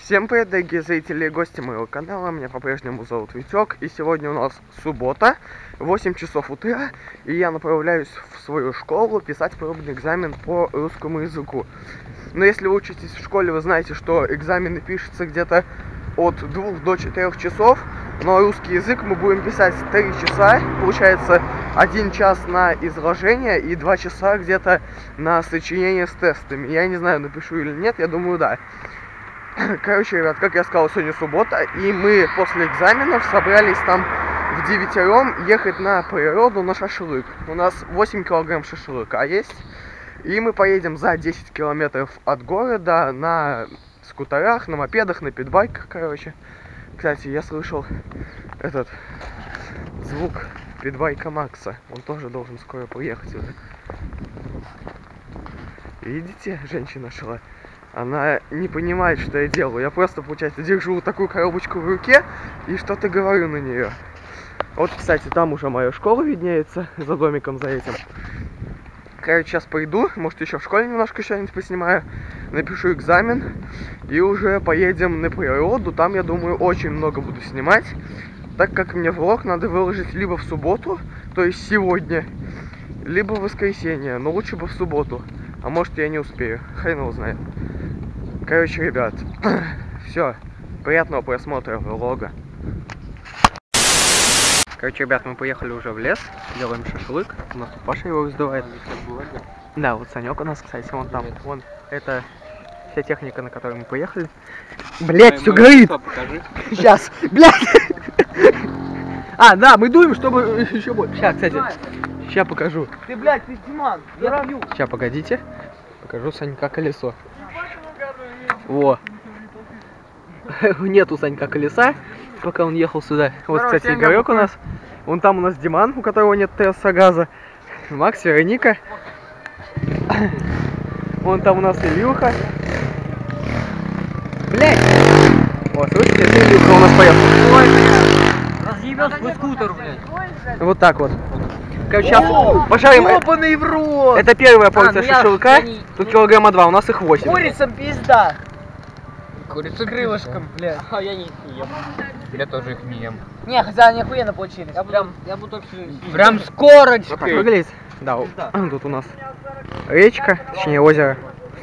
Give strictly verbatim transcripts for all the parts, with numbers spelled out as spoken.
Всем привет, дорогие зрители и гости моего канала, меня по-прежнему зовут Витек, и сегодня у нас суббота, восемь часов утра, и я направляюсь в свою школу писать пробный экзамен по русскому языку. Но если вы учитесь в школе, вы знаете, что экзамены пишутся где-то от двух до четырёх часов, но русский язык мы будем писать три часа, получается один час на изложение и два часа где-то на сочинение с тестами. Я не знаю, напишу или нет, я думаю, да. Короче, ребят, как я сказал, сегодня суббота, и мы после экзаменов собрались там в девятером ехать на природу на шашлык. У нас восемь килограмм шашлыка есть, и мы поедем за десять километров от города на скутерах, на мопедах, на питбайках, короче. Кстати, я слышал этот звук питбайка Макса, он тоже должен скоро приехать уже. Видите, женщина шла. Она не понимает, что я делаю. Я просто, получается, держу вот такую коробочку в руке и что-то говорю на нее. Вот, кстати, там уже моя школа виднеется, за домиком, за этим. Короче, сейчас пойду, может, еще в школе немножко что-нибудь поснимаю, напишу экзамен и уже поедем на природу. Там, я думаю, очень много буду снимать, так как мне влог надо выложить либо в субботу, то есть сегодня, либо в воскресенье, но лучше бы в субботу. А может, я не успею, хрен его знает. Короче, ребят, все, приятного просмотра влога. Короче, ребят, мы поехали уже в лес, делаем шашлык. У нас тут Паша его вздувает. Да, вот Санек у нас, кстати, вон там. Вон, это вся техника, на которой мы поехали. Блять, все горит! Сейчас, блять! А, да, мы дуем, чтобы еще больше. Сейчас, кстати, сейчас покажу. Ты, блядь, ты Диман, я пью. Сейчас, погодите. Покажу Санька колесо. Во. Нет у Санька колеса, пока он ехал сюда. Вот, Короче, кстати, Игорек у нас. Вон там у нас Диман, у которого нет ТСА газа. Макс, Вероника. Вон там у нас Илюха. Блять! Вот, слышите, это Илюха у нас поехал. Ой, блядь. Разъебал свой скутер, блядь. Вот так вот. Короче, сейчас пожарим. Ёбаный в рот! Это первая порция А, ну шашлыка. я... Тут килограмма два, у нас их восемь. Курицам пизда. Курицу Крылышком, блядь. А я не ем. Я тоже их не ем. Не, хотя они охуенно получились. Я Прям, я буду вообще... прям Вот так скорочкой. выглядит. Да, тут у нас речка, точнее озеро.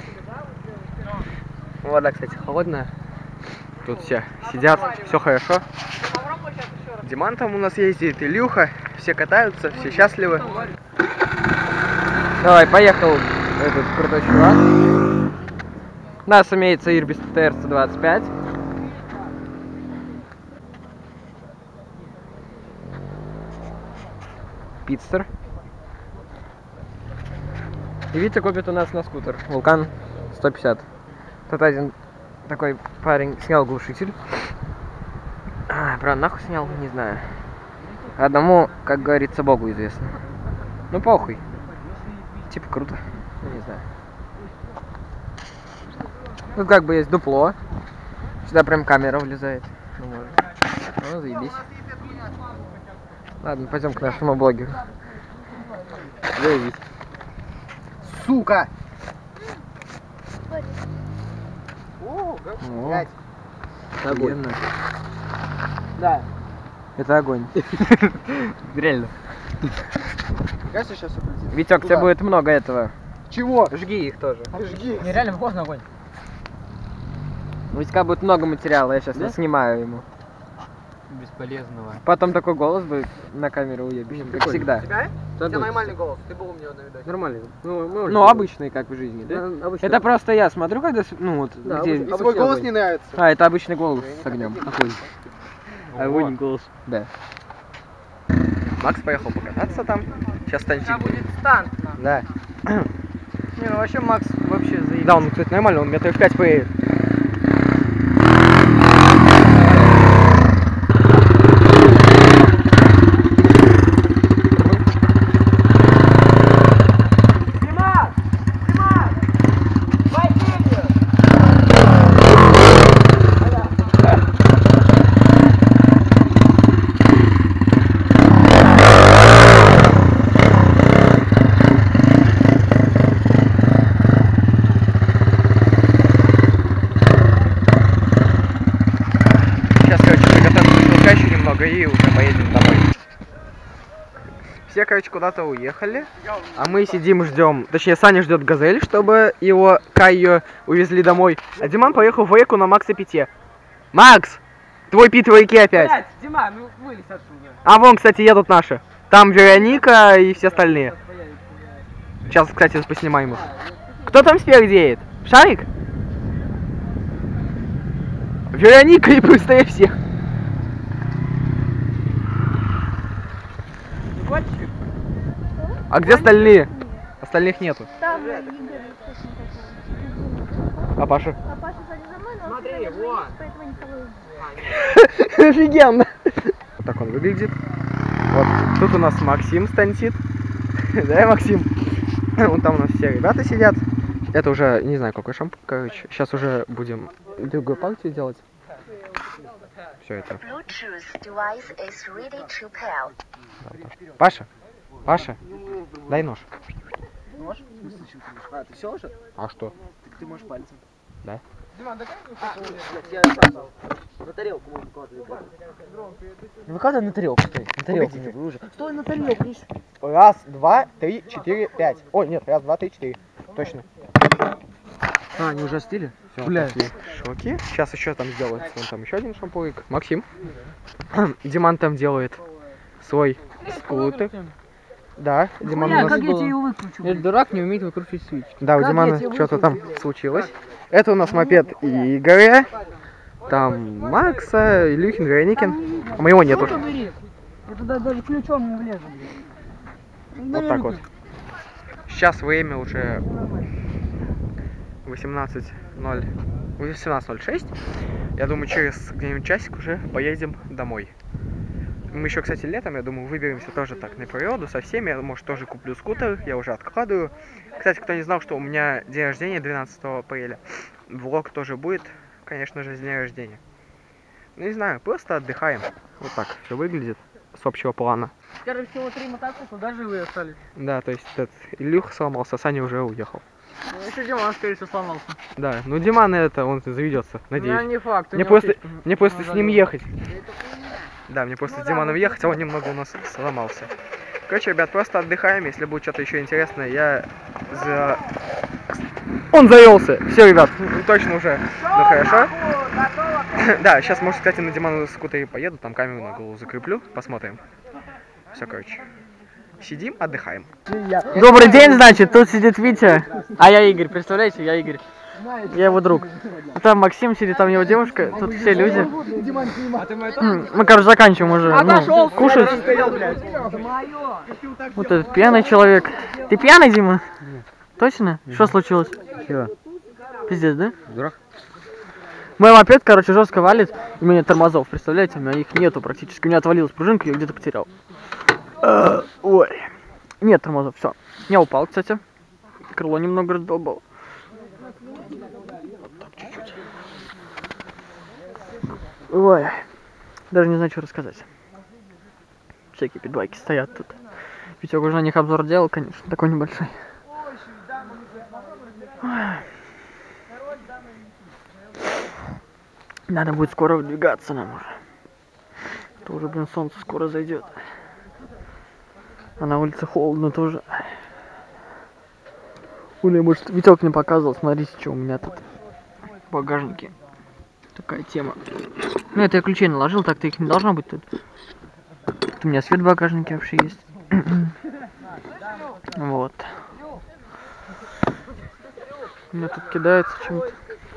Вода, кстати, холодная. Тут все сидят, все хорошо. Диман там у нас ездит, Илюха, все катаются, все счастливы. Давай, поехал этот крутой чувак. У нас имеется Ирбис тэ эр сто двадцать пять. Питстер. И Витя купит у нас на скутер Вулкан сто пятьдесят. Тут один такой парень снял глушитель. А, правда, нахуй снял, не знаю. Одному, как говорится, Богу известно. Ну похуй. Типа круто. Ну, не знаю. Тут как бы есть дупло. Сюда прям камера влезает. Ну, может. Ну, заебись. Ладно, пойдем к нашему блогеру. Заебись. Сука! О, О, огонь. Да. Это огонь. Реально. Кажется, сейчас уплетит. Витек, тебе будет много этого. Чего? Жги их тоже. Жги. Нереально похож на огонь. У Витька будет много материала, я сейчас Да? снимаю ему. Бесполезного. Потом такой голос будет на камеру уебищем, как всегда. Тебя? У тебя нормальный голос, ты был у меня на видосе. Нормально. Ну, мы Ну, обычный, как в жизни, да? Да, обычно. Это просто я смотрю, когда, с- ну вот, Да, где... обычно. Свой голос не нравится. А, это обычный голос с огнем. Огонь. Огонь голос. Да. Макс поехал покататься там. Сейчас Тантик будет. будет стант. Да. Не, ну вообще Макс вообще заебись. Да, он, кстати, нормально, он метров пять поедет. Диман! Диман! Войдите! все, короче, куда-то уехали. А мы сидим, ждем. Точнее, Саня ждет Газель, чтобы его Кайо увезли домой. А Диман поехал в реку на Макса Пите. Макс! Твой Пит в реке опять. Блядь, Дима, ну вылезь отсюда. А вон, кстати, едут наши. Там Вероника и все остальные. Сейчас, кстати, поснимаем их. Кто там спереди едет? Шарик? Вероника и быстрее всех. А где остальные? Остальных нету. Там Игорь. А Паша? А Паша сзади за мной, но он Смотри, поэтому вот. поэтому не целую. Офигенно. Вот так он выглядит. Вот. Тут у нас Максим станцит. Да, Максим? Вон там у нас все ребята сидят. Это уже, не знаю, какой шампунь, короче. Сейчас уже будем другую партию делать. Все это. Паша, Паша, дай нож. Нож? А, ты все уже? А что? Ты можешь пальцем. Да? Диман, дай я сам на тарелку можно выкладывать. Не выкладывай на тарелку, стой. На тарелку не уже. Стой на тарелку, видишь? Раз, два, три, четыре, пять. Ой, нет, раз, два, три, четыре. Точно. А, они уже остыли? Всё, Бля. такие шоки. Сейчас еще там сделают. Вон там еще один шампурик. Максим. Диман там делает свой скутер. Да, Диман у нас... как я тебе его выкручу? Я дурак, не умеет выкручивать свечки. Да, у Как Димана я тебе что-то там выкручу? случилось. Это у нас мопед Игоря. Там Макса, Илюхин, Вероникин. А моего нету. Я туда даже ключом не влезу. Вот так вот. Сейчас время уже восемнадцать ноль шесть. Я думаю, через где-нибудь часик уже поедем домой. Мы еще, кстати, летом, я думаю, выберемся тоже так на природу со всеми. Я, может, тоже куплю скутер, я уже откладываю. Кстати, кто не знал, что у меня день рождения двенадцатого апреля. Влог тоже будет, конечно же, с дня рождения. Ну, не знаю, просто отдыхаем. Вот так все выглядит с общего плана. Скорее всего, три мотоцикла, даже живые остались. Да, то есть этот Илюха сломался, Саня уже уехал. Ну, еще Диман, скорее всего, сломался. Да, ну Диман это, он заведется, надеюсь. Ну, не факт. у Мне него просто, птичка мне просто с ним назовёт. ехать. Да, мне просто с Диманом ехать, а он немного у нас сломался. Короче, ребят, просто отдыхаем. Если будет что-то еще интересное, я за... Он завелся! Все, ребят, точно уже. Ну хорошо. Да, сейчас, может, кстати, на Диману скутере поеду, там камеру на голову закреплю, посмотрим. Все, короче. Сидим, отдыхаем. Добрый день, значит, тут сидит Витя, а я Игорь, представляете, я Игорь. Я его друг. Там Максим сидит, там его девушка, тут все люди. М, Мы, короче, заканчиваем уже ну, кушать. Вот этот пьяный человек. Ты пьяный, Дима? Точно? Что случилось? Чего? Пиздец, да? Дурак? Мой мопед, короче, жестко валит, и у меня тормозов, представляете, у меня их нету практически. У меня отвалилась пружинка, я где-то потерял. Э, Ой. Нет тормозов, все. Я упал, кстати. Крыло немного раздолбал. Так, чуть-чуть. Ой. Даже не знаю, что рассказать. Всякие питбайки стоят тут. Витек уже на них обзор делал, конечно, такой небольшой. Ой. Надо будет скоро выдвигаться нам уже. То уже, блин, солнце скоро зайдет. А на улице холодно тоже. Уля, может, Витек мне показывал, смотрите, что у меня тут в багажнике. Такая тема. Ну, это я ключей наложил, так-то их не должно быть тут. Тут у меня свет в багажнике вообще есть. Вот. У меня тут кидается чем-то.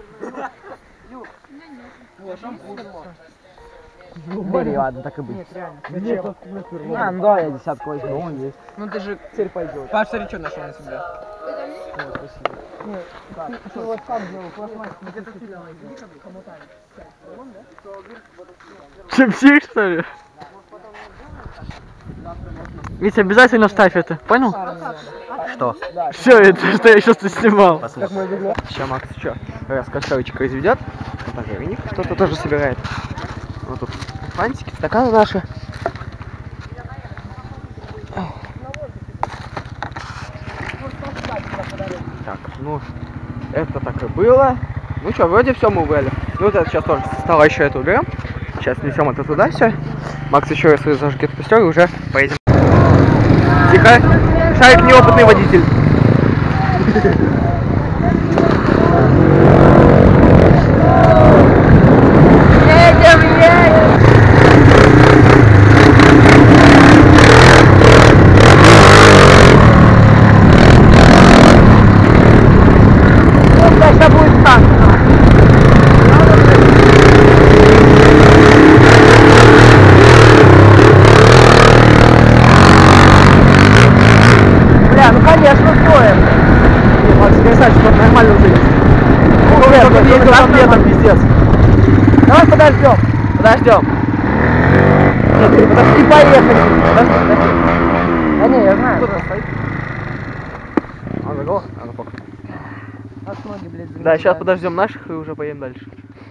Бери, ладно, так и быть. А, ну да, я десятку возьму, он есть. Ну ты же Теперь пойдет. Паш, смотри, что нашел на себя. Чипсик, что ли? Витя, обязательно вставь это, понял? Что? Все это, что я сейчас тут снимал. Сейчас Макс что? Раз костровичка изведет. Вот так Вероник что-то тоже собирает. Вот тут фантики, стаканы наши. Так, ну, это так и было. Ну что, вроде все мы убрали. Ну вот это сейчас тоже со стола еще это уберем. Сейчас несем это туда все. Макс еще раз зажгет костер и уже поедем. Шарика. Шарик неопытный водитель. Едем, едем! Сейчас будет так. Бля, ну конечно стоит. Макс, сказать, что нормально уже есть. Ну, бля, тут ездил там летом, пиздец. Давай подождем. Подождем. Подожди, поехали. Подожди, подожди. Да не, я знаю. Кто-то стоит. А, заголо? А, ну пока. Нас ноги, блядь, Да, сейчас подождем наших и уже поедем дальше.